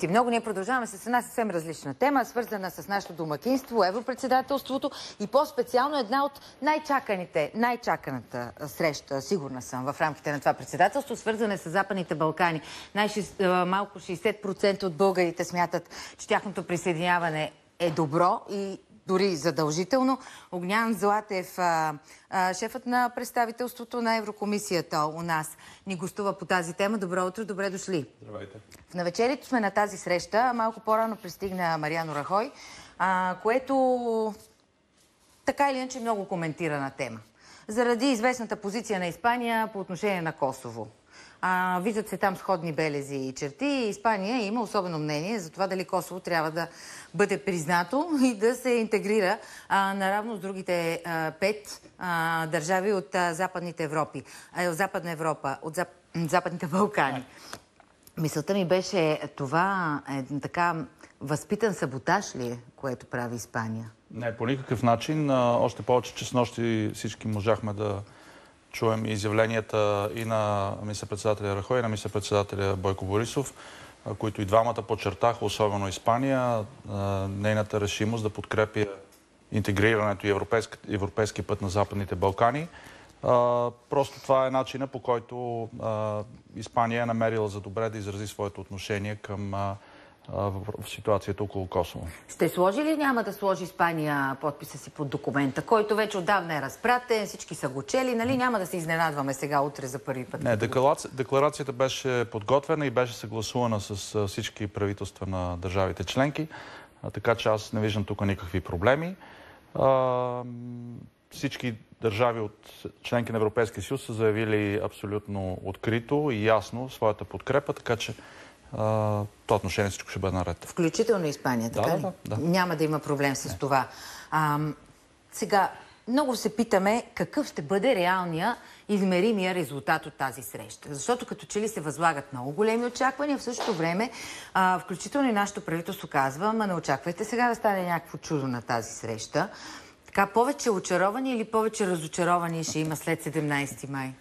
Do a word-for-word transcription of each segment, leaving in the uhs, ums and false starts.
ти много. Ние продължаваме с една съвсем различна тема, свързана с нашето домакинство, европредседателството и по-специално една от най-чаканите, най-чаканата среща, сигурна съм, в рамките на това председателство, свързана с Западните Балкани. Най-малко шейсет процента от българите смятат, че тяхното присъединяване е добро и дори задължително. Огнян Златев, а, а, шефът на представителството на Еврокомисията у нас, ни гостува по тази тема. Добро утро, добре дошли. Здравейте. В навечерието сме на тази среща. Малко по-рано пристигна Мариано Рахой, а, което така или иначе много коментирана тема. Заради известната позиция на Испания по отношение на Косово. А, виждат се там сходни белези и черти. Испания има особено мнение за това дали Косово трябва да бъде признато и да се интегрира а, наравно с другите а, пет а, държави от а, Западните Европи, а, от Западна Европа, от Зап... Западните Балкани. Мисълта ми беше, това е така възпитан саботаж ли е, което прави Испания? Не, по никакъв начин. Още повече, че снощи всички можахме да чуем изявленията и на министър-председателя Рахой, и на министър-председателя Бойко Борисов, които и двамата подчертаха, особено Испания, нейната решимост да подкрепи интегрирането и европейски, европейски път на Западните Балкани. Просто това е начина, по който Испания е намерила за добре да изрази своето отношение към в ситуацията около Косово. Ще сложи ли няма да сложи Испания подписа си под документа, който вече отдавна е разпратен, всички са го чели, нали? Няма да се изненадваме сега утре за първи път. Не, декларация, декларацията беше подготвена и беше съгласувана с всички правителства на държавите членки, така че аз не виждам тук никакви проблеми. А, всички държави от членки на Европейския съюз са заявили абсолютно открито и ясно своята подкрепа, така че Uh, това отношение всичко ще бъде наред. Включително Испания, така да, ли? Да, да. Няма да има проблем с Не. това. А, сега, много се питаме какъв ще бъде реалния измеримия резултат от тази среща. Защото като че ли се възлагат много големи очаквания, в същото време, а, включително и нашето правителство казва, ама не очаквайте сега да стане някакво чудо на тази среща. Така, повече очаровани или повече разочаровани ще има след седемнайсети май?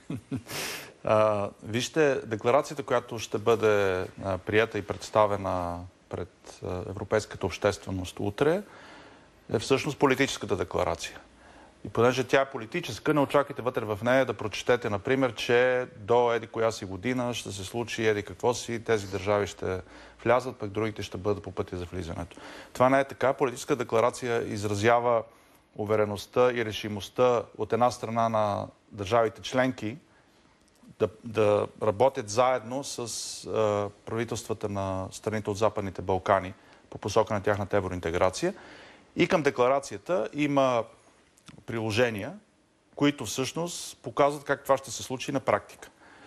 Uh, вижте, декларацията, която ще бъде uh, прията и представена пред uh, европейската общественост утре, е всъщност политическата декларация. И понеже тя е политическа, не очаквайте вътре в нея да прочетете, например, че до еди коя си година ще се случи еди какво си, тези държави ще влязат, пък другите ще бъдат по пътя за влизането. Това не е така. Политическа декларация изразява увереността и решимостта от една страна на държавите членки Да, да работят заедно с а, правителствата на страните от Западните Балкани по посока на тяхната евроинтеграция. И към декларацията има приложения, които всъщност показват как това ще се случи на практика.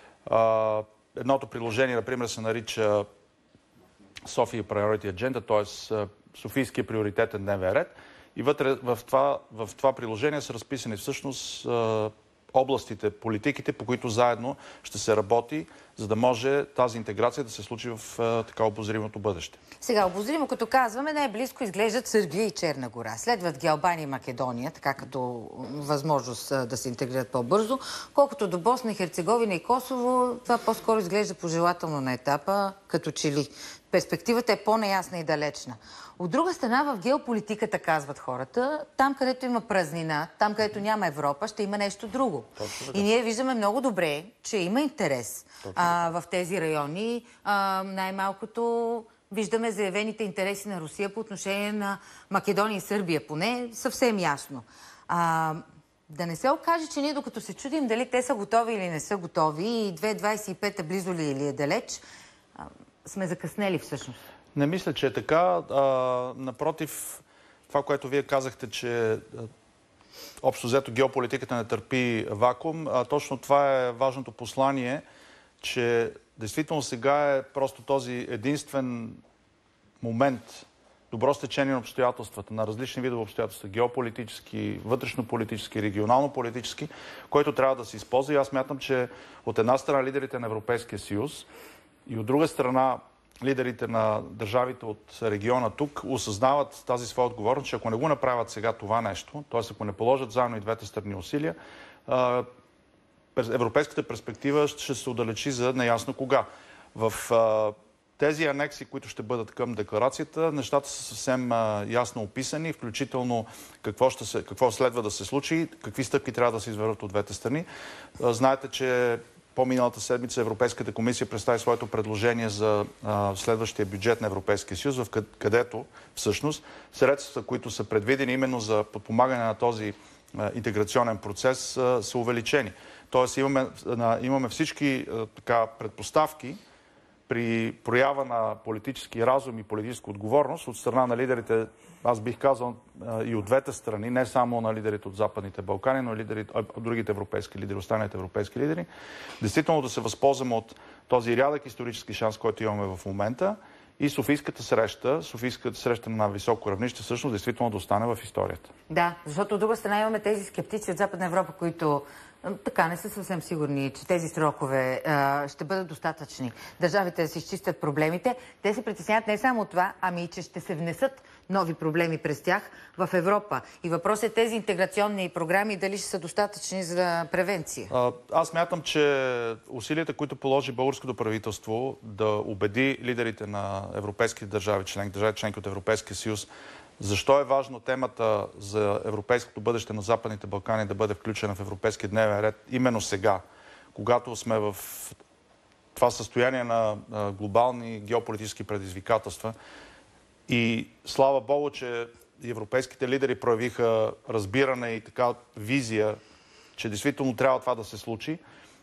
А, едното приложение, например, се нарича Sofia Priority Agenda, т.е. Софийския приоритетен дневен ред. И вътре в това, в това приложение са разписани всъщност а, областите, политиките, по които заедно ще се работи, за да може тази интеграция да се случи в а, така обозримото бъдеще. Сега, обозримо, като казваме, най-близко изглеждат Сърбия и Черна гора. Следват ги Албания и Македония, така като възможност а, да се интегрират по-бързо. Колкото до Босна и Херцеговина и Косово, това по-скоро изглежда пожелателно на етапа, като че ли. Перспективата е по-неясна и далечна. От друга страна, в геополитиката, казват хората, там, където има празнина, там, където няма Европа, ще има нещо друго. И ние виждаме много добре, че има интерес а, в тези райони. А, най-малкото виждаме заявените интереси на Русия по отношение на Македония и Сърбия, поне съвсем ясно. А, да не се окаже, че ние докато се чудим дали те са готови или не са готови и две хиляди двадесет и пета близо ли или е далеч, а, сме закъснели всъщност. Не мисля, че е така. А, напротив, това, което вие казахте, че а, общо взето геополитиката не търпи вакуум, а точно това е важното послание, че действително сега е просто този единствен момент, добро стечение на обстоятелствата, на различни видове обстоятелства, геополитически, вътрешнополитически, регионално-политически, който трябва да се използва. И аз смятам, че от една страна лидерите на Европейския съюз и от друга страна лидерите на държавите от региона тук осъзнават тази своя отговорност, че ако не го направят сега това нещо, т.е. ако не положат заедно и двете страни усилия, европейската перспектива ще се отдалечи за неясно кога. В тези анекси, които ще бъдат към декларацията, нещата са съвсем а, ясно описани, включително какво, ще се, какво следва да се случи, какви стъпки трябва да се извърват от двете страни. А, знаете, че по-миналата седмица Европейската комисия представи своето предложение за а, следващия бюджет на Европейския съюз, в където всъщност средствата, които са предвидени именно за подпомагане на този а, интеграционен процес, а, са увеличени. Тоест имаме, а, имаме всички а, така, предпоставки при проява на политически разум и политическа отговорност от страна на лидерите, аз бих казал и от двете страни, не само на лидерите от Западните Балкани, но и лидерите, от другите европейски лидери, останалите европейски лидери, действително да се възползваме от този рядък исторически шанс, който имаме в момента, и Софийската среща, Софийската среща на високо равнище, всъщност действително да остане в историята. Да, защото от друга страна имаме тези скептици от Западна Европа, които така не са съвсем сигурни, че тези срокове а, ще бъдат достатъчни. Държавите да си изчистят проблемите. Те се притесняват не само от това, ами и че ще се внесат нови проблеми през тях в Европа. И въпросът е тези интеграционни програми дали ще са достатъчни за превенция. А, аз мятам, че усилията, които положи българското правителство да убеди лидерите на европейските държави, член, държави членки от Европейския съюз, защо е важно темата за европейското бъдеще на Западните Балкани да бъде включена в европейския дневен ред именно сега, когато сме в това състояние на глобални геополитически предизвикателства. И слава Богу, че европейските лидери проявиха разбиране и така визия, че действително трябва това да се случи.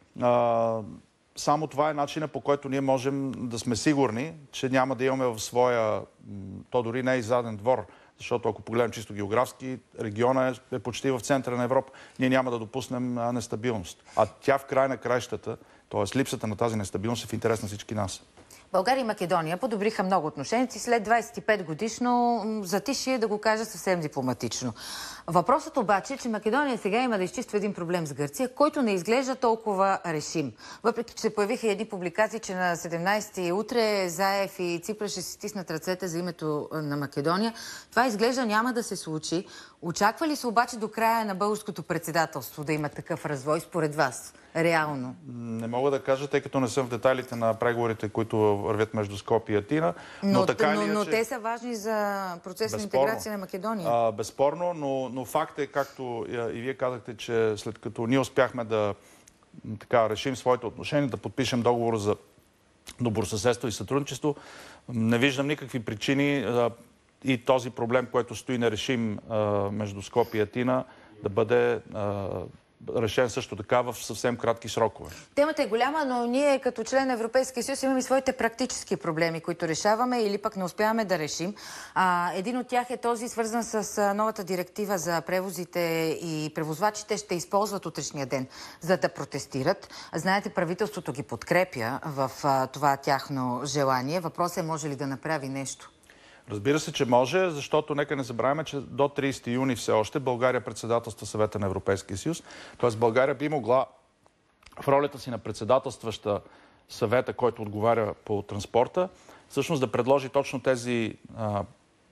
Само това е начинът, по който ние можем да сме сигурни, че няма да имаме в своя, то дори не е и заден двор, защото ако погледнем чисто географски, региона е, е почти в центъра на Европа, ние няма да допуснем а, нестабилност. А тя в край на краищата, т.е. липсата на тази нестабилност е в интерес на всички нас. България и Македония подобриха много отношенията след двадесет и пет годишно затишие, да го кажа съвсем дипломатично. Въпросът обаче е, че Македония сега има да изчиства един проблем с Гърция, който не изглежда толкова решим. Въпреки че се появиха едни публикации, че на седемнадесети утре Заев и Ципра ще си стиснат ръцете за името на Македония, това изглежда няма да се случи. Очаква ли се обаче до края на българското председателство да има такъв развой според вас? Реално? Не мога да кажа, тъй като не съм в детайлите на преговорите, които вървят между Скопие и Атина. Но, но, така но, или но че... те са важни за процес на интеграция на Македония. А, безспорно, но, но факт е, както и вие казахте, че след като ние успяхме да така, решим своите отношения, да подпишем договор за добросъседство и сътрудничество, не виждам никакви причини а, и този проблем, който стои нерешим а, между Скопие и Атина, да бъде а, решен също така в съвсем кратки срокове. Темата е голяма, но ние като член на Европейския съюз имаме своите практически проблеми, които решаваме или пък не успяваме да решим. А, един от тях е този, свързан с новата директива за превозите, и превозвачите ще използват утрешния ден, за да протестират. Знаете, правителството ги подкрепя в а, това тяхно желание. Въпросът е, може ли да направи нещо? Разбира се, че може, защото нека не забравяме, че до тридесети юни все още България председателства Съвета на Европейския съюз. Тоест България би могла в ролята си на председателстваща съвета, който отговаря по транспорта, всъщност да предложи точно тези а,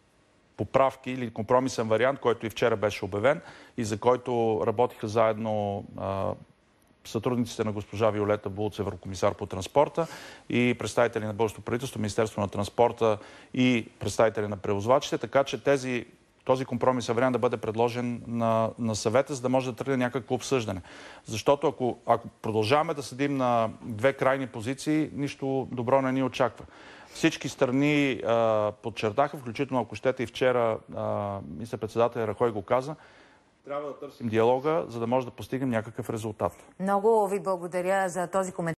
поправки или компромисен вариант, който и вчера беше обявен и за който работиха заедно а, сътрудниците на госпожа Виолета Булц, еврокомисар по транспорта, и представители на българското правителство, Министерство на транспорта и представители на превозвачите, така че тези, този компромисен вариант да бъде предложен на, на съвета, за да може да тръгне някакво обсъждане. Защото ако, ако продължаваме да седим на две крайни позиции, нищо добро не ни очаква. Всички страни а, подчертаха, включително ако щете и вчера, министър-председател Рахой го каза, трябва да търсим диалога, за да може да постигнем някакъв резултат. Много ви благодаря за този коментар.